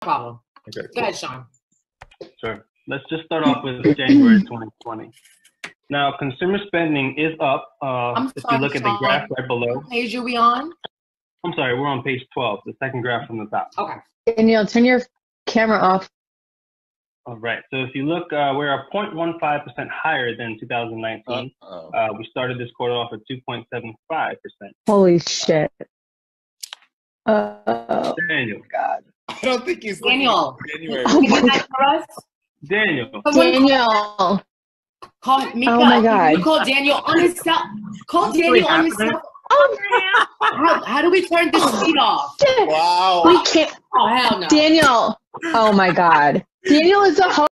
problem. Okay. Go ahead, Sean. Sure. Let's just start off with January 2020. Now, consumer spending is up. If you look at the graph right below. What page are we on? I'm sorry, we're on page 12, the second graph from the top. Okay. Danielle, turn your camera off. All right. So if you look, we're 0.15% higher than 2019. We started this quarter off at 2.75%. Holy shit. Daniel. God. I don't think he's Daniel. January. Oh Can my you that for us? Daniel. Daniel. Call Mika. Oh my God. You call Daniel on his cell. Call Daniel on his cell. Oh, How do we turn this feed off? shit. Wow. We can't. Oh, hell no. Daniel. Oh my God. Daniel is the host.